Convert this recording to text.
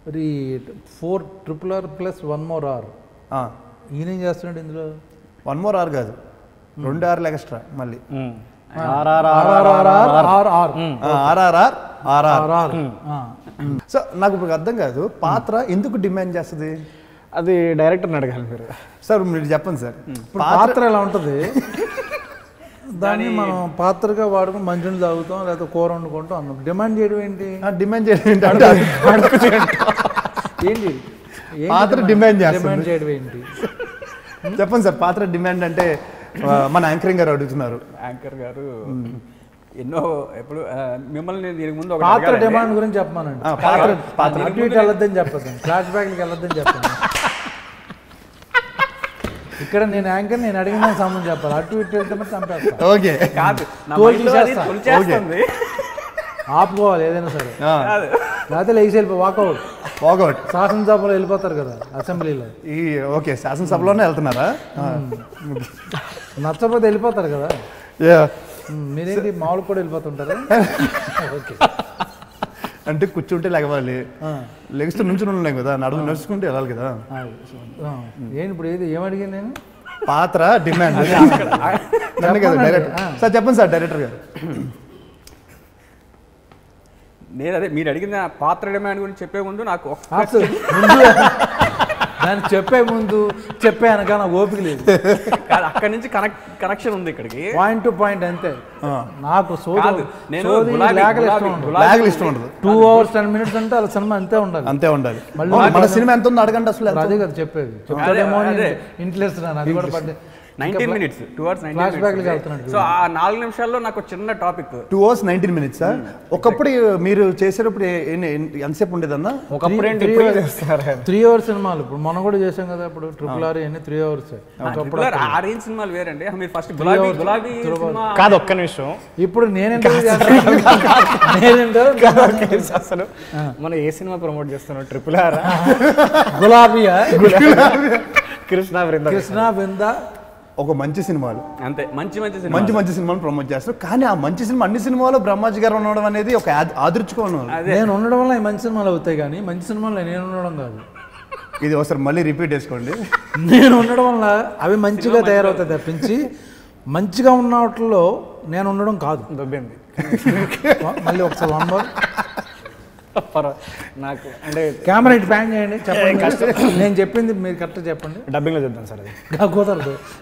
మరి 4 RRR plus 1 more R ఈయనేం చేస్తున్నాడు ఇందులో? 1 more R కాదు, 2 R'లు ఎక్స్ట్రా మళ్ళీ. సో నాకు ఇప్పుడు అర్థం కాదు, పాత్ర ఎందుకు డిమాండ్ చేస్తుంది? అది డైరెక్టర్ని అడగాలి మీరు. సార్ మీరు చెప్పండి సార్. పాత్ర ఎలా ఉంటుంది, దాన్ని మనం పాత్రగా వాడుకుని మంచిని తాగుతాం లేకపోతే కూర వండుకుంటాం అన్నాం. డిమాండ్ చేయడం ఏంటి? డిమాండ్ చేయడం ఏంటి? ఏంటి పాత్ర డిమాండ్ చేయడం ఏంటి చెప్పండి సార్. పాత్ర డిమాండ్ అంటే మన యాంకరింగ్ గారు అడుగుతున్నారు. యాంకర్ గారు ఎన్నో ఎప్పుడు మిమ్మల్ని దీనికి ముందు పాత్ర డిమాండ్ గురించి చెప్పమానండి. అటు ఇటు వెళ్ళొద్దని చెప్పదు, ఫ్లాష్ బ్యాక్కి వెళ్ళొద్దని చెప్పండి. ఇక్కడ నేను యాంకర్, నేను అడిగిన సంబంధం చెప్పాలి. అటు ఇటు వెళ్తే చంపేస్తా. ఓకే కాదు, ఆపుకోవాలి ఏదైనా సరే, లేకపోతే లేచి వెళ్ళిపో వాకౌట్. శాసనసభలో వెళ్ళిపోతారు కదా అసెంబ్లీలో. ఓకే, శాసనసభలోనే వెళ్తున్నారా? నచ్చకపోతే వెళ్ళిపోతారు కదా. మీరేంటి మామూలు కూడా వెళ్ళిపోతుంటారా? ఓకే, అంటే కూర్చుంటే లెగవాలి, లెగిస్తే నుంచి ఉన్నాం కదా, నడుచుకుంటే వెళ్ళాలి కదా. ఏంటి ఇప్పుడు ఏమడిగాను నేను? పాత్ర డిమాండ్ కదా డైరెక్టర్ సార్. చెప్పండి సార్ డైరెక్టర్ గారు. నేను అదే మీరు అడిగిన పాత్ర డిమాండ్ గురించి చెప్పే ముందు నాకు దాన్ని చెప్పే ముందు చెప్పే అనగా నాకు ఓపిక లేదు. అక్కడి నుంచి కనెక్షన్ ఉంది ఇక్కడికి, పాయింట్ టు పాయింట్ అంతే. నాకు నేను ఇష్టం ఉండదు. 2 hours 10 minutes అంటే అలా సినిమా అంతే ఉండాలి. మళ్ళీ మన సినిమా ఎంత ఉందో అడగండి అసలు. అదే కదా చెప్పేది. చెప్తాడేమో ఇంట్రెస్ట్ అది కూడా పడ్డే 19 minutes, 2 hours 19 minutes. సో ఆ 4 నిమిషాల్లో నాకు చిన్న టాపిక్. 2 hours 19 minutes. ఒకప్పుడు మీరు చేసేటప్పుడు ఎంతసేపు ఉండేదన్నా? ఒకప్పుడు 3 hours సినిమాలు. ఇప్పుడు మనం కూడా చేసాం కదా, ఇప్పుడు RRR అన్ని 3 hours. ఆ రేంజ్ సినిమాలు వేరండి. మీరు ఫస్ట్ గులాబీ కాదు, ఒక్క నిమిషం. ఇప్పుడు అసలు మనం ఏ సినిమా ప్రమోట్ చేస్తున్నాం? RRR, గులాబీయా, కృష్ణ వృంద. ఒక మంచి సినిమాలు అంతే, మంచి సినిమాలు ప్రమోట్ చేస్తారు. కానీ ఆ మంచి సినిమా అన్ని సినిమాలో బ్రహ్మాజీ గారు ఉండడం అనేది ఒక ఆదర్చుకోవడం. నేను ఉండడం వల్ల మంచి సినిమాలు అవుతాయి, కానీ మంచి సినిమాలో నేను ఉండడం కాదు. ఇది ఒకసారి మళ్ళీ రిపీట్ చేసుకోండి. నేను ఉండడం వల్ల అవి మంచిగా తయారవుతాయి తప్పించి మంచిగా ఉన్న వాటిల్లో నేను ఉండడం కాదు. దొబ్బింది. మళ్ళీ ఒకసారి 1 more నాకు అంటే కెమెరా ఇటు ప్యాన్ చేయండి, చెప్పండి. నేను చెప్పింది మీరు కరెక్ట్గా చెప్పండి. డబ్బింగ్లో చెప్తాను సార్. అది కుదరదు.